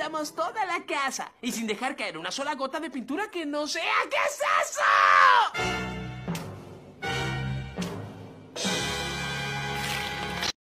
pintamos toda la casa y sin dejar caer una sola gota de pintura que no sea. ¿Qué es eso?